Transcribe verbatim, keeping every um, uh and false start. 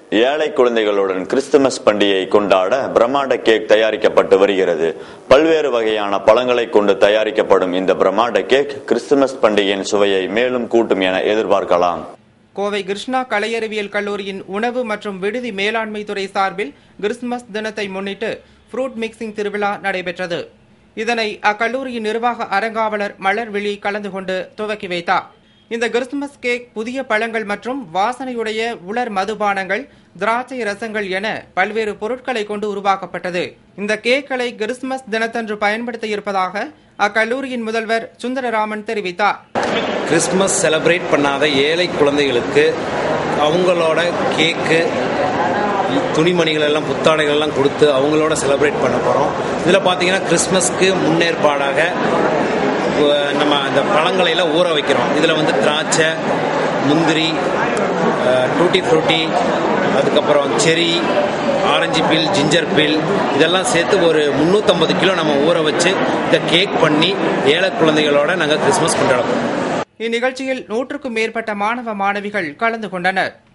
ஏழை குழந்தைகளுடன் கிறிஸ்துமஸ் பண்டிகையை கொண்டாட பிரம்மாண்ட கேக் தயாரிக்கப்பட்டு வருகிறது. பல்வேறு வகையான பழங்களை கொண்டு தயாரிக்கப்படும் இந்த பிரம்மாண்ட கேக் கிறிஸ்துமஸ் பண்டிகையின் சுவையை மேலும் கூட்டும் என எதிர்பார்க்கலாம். கோவை கிருஷ்ணா கலையறிவியல் கல்லூரியின் உணவு மற்றும் விடுதி மேலாண்மை துறை சார்பில் கிறிஸ்துமஸ் தினத்தை முன்னிட்டு ஃப்ரூட் மிக்சிங் திருவிழா நடைபெற்றது. இதனை அக்கல்லூரியின் நிர்வாக அரங்காவலர் மலர்விழி கலந்து கொண்டு துவக்கி வைத்தார். இந்த கிறிஸ்துமஸ் கேக் புதிய பழங்கள் மற்றும் வாசனையுடைய உலர் மதுபானங்கள், திராட்சை ரசங்கள் என பல்வேறு பொருட்களை கொண்டு உருவாக்கப்பட்டது. இந்த கேக்களை கிறிஸ்துமஸ் தினத்தன்று பயன்படுத்த இருப்பதாக அக்கல்லூரியின் முதல்வர் சுந்தரராமன் தெரிவித்தார். கிறிஸ்துமஸ் செலிப்ரேட் பண்ணாத ஏழை குழந்தைகளுக்கு அவங்களோட கேக்கு, துணிமணிகள் எல்லாம், புத்தாடைகள் எல்லாம் கொடுத்து அவங்களோட செலிப்ரேட் பண்ண போகிறோம். இதில் பார்த்தீங்கன்னா கிறிஸ்துமஸ்க்கு முன்னேற்பாடாக நம்ம அந்த பழங்களை எல்லாம் ஊற வைக்கிறோம். இதில் வந்து திராட்சை, முந்திரி, டூட்டி ஃப்ரூட்டி, அதுக்கப்புறம் செரி, ஆரஞ்சு பீல், ஜிஞ்சர் பீல் இதெல்லாம் சேர்த்து ஒரு முந்நூற்றம்பது கிலோ நம்ம ஊற வச்சு இதை கேக் பண்ணி ஏழை குழந்தைகளோட நாங்கள் கிறிஸ்துமஸ் கொண்டாடுறோம். இந்நிகழ்ச்சியில் நூற்றுக்கும் மேற்பட்ட மாணவ மாணவிகள் கலந்து கொண்டனர்.